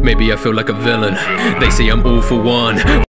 Maybe I feel like a villain. They say I'm all for one.